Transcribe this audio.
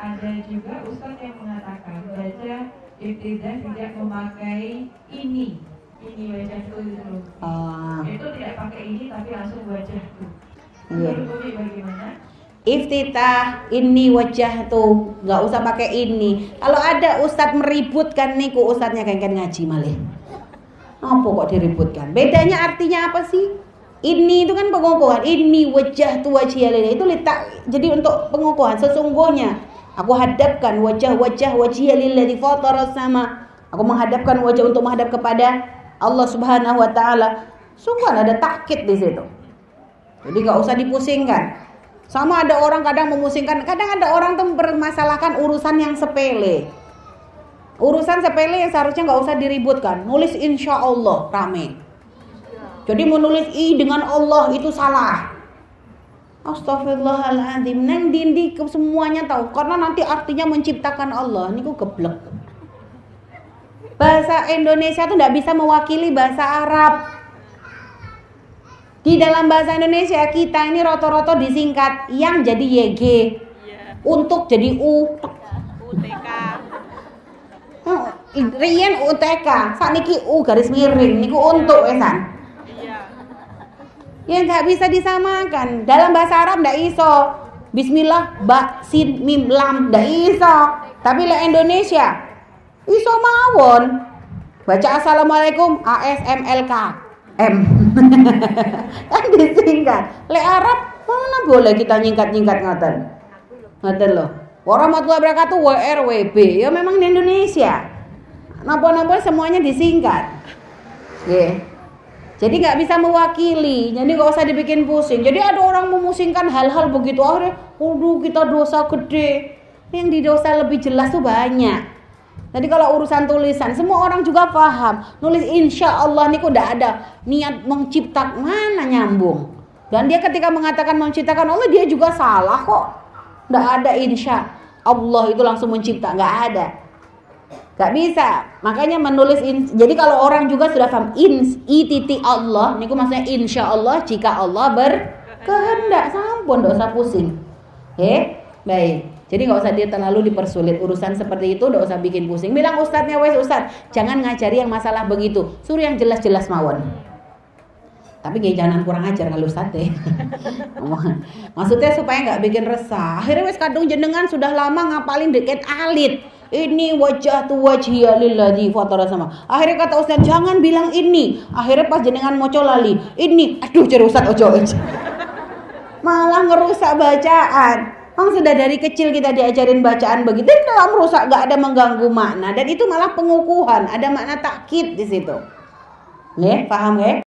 ada juga ustaz yang mengatakan baca ibtidah tidak memakai ini wajah tuh itu. Itu tidak pakai ini tapi langsung wajah tuh. Menurut Umi bagaimana? Iftitah ini wajah tuh nggak usah pakai ini. Kalau ada ustadz meributkan niku ustadznya kan ngaji malih. Apa kok diributkan? Bedanya artinya apa sih? Ini itu kan pengukuhan. Ini wajah tuh wajah itu letak jadi untuk pengukuhan. Sesungguhnya aku hadapkan wajah lilladzi fatara sama. Aku menghadapkan wajah untuk menghadap kepada Allah Subhanahu wa taala. Sungguh ada takkid di situ. Jadi nggak usah dipusingkan. Sama ada orang kadang memusingkan, kadang ada orang tuh mempermasalahkan urusan yang sepele. Urusan sepele yang seharusnya nggak usah diributkan. Nulis insya Allah rame. Jadi menulis dengan Allah itu salah. Astagfirullahaladzim. Neng dindi semuanya tahu. Karena nanti artinya menciptakan Allah. Ini kok geblek. Bahasa Indonesia tuh nggak bisa mewakili bahasa Arab. Di dalam bahasa Indonesia kita ini roto-roto disingkat yang jadi YG, untuk jadi UTK. Riyen UTK, sakniki U garis miring niku untuk wesan. Ya nggak bisa disamakan. Dalam bahasa Arab nggak iso. Bismillah, ba, sin, mim, lam nggak iso. Tapi le Indonesia iso mawon. Baca assalamualaikum ASMLK M. Kan disingkat. Le Arab mana boleh kita nyingkat-nyingkat ngoten. Ngoten loh. Warahmatullahi wabarakatuh WRWB. Ya memang di Indonesia. Napa-napa semuanya disingkat. Nggih. Jadi nggak bisa mewakili. Jadi nggak usah dibikin pusing. Jadi ada orang memusingkan hal-hal begitu akhirnya, waduh kita dosa gede. Yang di dosa lebih jelas tuh banyak. Jadi kalau urusan tulisan, semua orang juga paham. Nulis insya Allah niku udah ada niat menciptakan, mana nyambung. Dan dia ketika mengatakan menciptakan Allah, dia juga salah kok. Nggak ada insya Allah itu langsung mencipta, nggak ada. Nggak bisa. Makanya menulis jadi kalau orang juga sudah paham titik Allah, niku maksudnya insya Allah jika Allah berkehendak, sampun nggak usah pusing. Baik. Jadi nggak usah dia terlalu dipersulit urusan seperti itu, nggak usah bikin pusing. Bilang ustadznya, wes ustadz, jangan ngajari yang masalah begitu, suruh yang jelas-jelas mawon. Tapi jangan kurang ajar kalau ustadz deh. Maksudnya supaya nggak bikin resah. Akhirnya wes kadung jenengan sudah lama ngapalin deket alit. Ini wajah tu wajhiya lilladzi fatara sama. Akhirnya kata ustadz jangan bilang ini. Akhirnya pas jenengan moco lali, ini, aduh cer ustadz ojo. Malah ngerusak bacaan. Sudah dari kecil kita diajarin bacaan begitu, dalam rusak nggak ada mengganggu makna dan itu malah pengukuhan, ada makna takkid di situ. Paham ya?